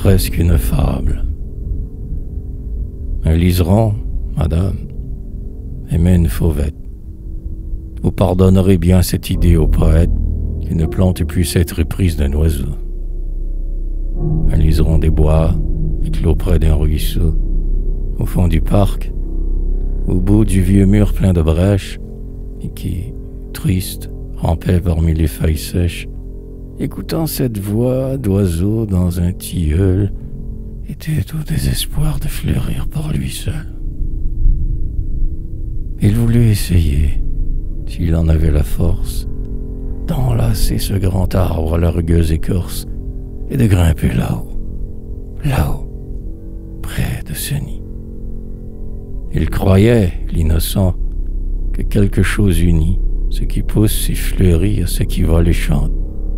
presque une fable. Un liseron, madame, aimait une fauvette. Vous pardonnerez bien cette idée au poète qu'une plante puisse être éprise d'un oiseau. Un liseron des bois, éclos près d'un ruisseau, au fond du parc, au bout du vieux mur plein de brèches, et qui, triste, rampait parmi les feuilles sèches, écoutant cette voix d'oiseau dans un tilleul, était au désespoir de fleurir par lui seul. Il voulut essayer, s'il en avait la force, d'enlacer ce grand arbre à la rugueuse écorce et de grimper là-haut, près de ce nid. Il croyait, l'innocent, que quelque chose unit ce qui pousse et fleurit à ce qui vole et chante.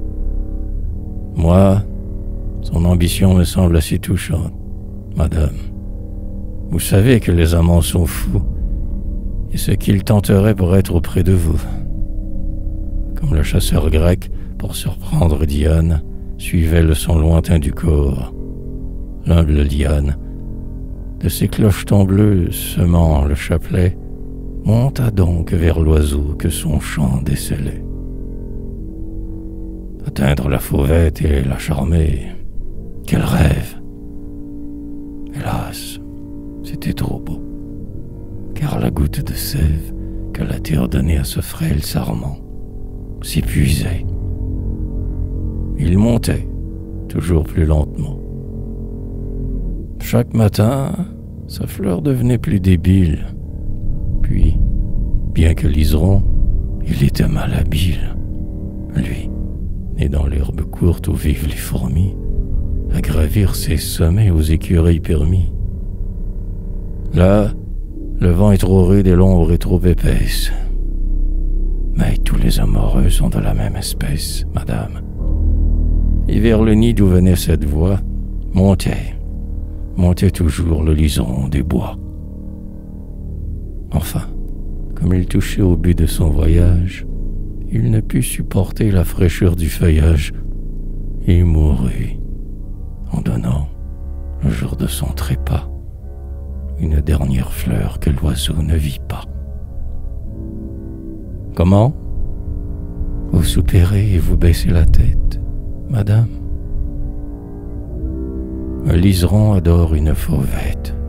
Moi, son ambition me semble assez touchante, madame. Vous savez que les amants sont fous, et ce qu'ils tenteraient pour être auprès de vous. Comme le chasseur grec, pour surprendre Diane, suivait le son lointain du corps. L'humble Diane, de ses clochetons bleus semant le chapelet, monta donc vers l'oiseau que son chant décelait. Atteindre la fauvette et la charmer, quel rêve! Hélas, c'était trop beau, car la goutte de sève que la terre donnait à ce frêle sarment s'épuisait. Il montait, toujours plus lentement. Chaque matin, sa fleur devenait plus débile. Puis, bien que liseron, il était malhabile. Lui, né dans l'herbe courte où vivent les fourmis, à gravir ses sommets aux écureuils permis. Là, le vent est trop rude et l'ombre est trop épaisse. Mais tous les amoureux sont de la même espèce, madame. Et vers le nid d'où venait cette voix, montait toujours le liseron des bois. Enfin, comme il touchait au but de son voyage, il ne put supporter la fraîcheur du feuillage et mourut en donnant, le jour de son trépas, une dernière fleur que l'oiseau ne vit pas. Comment? Vous soupirez et vous baissez la tête, madame. Un liseron adore une fauvette.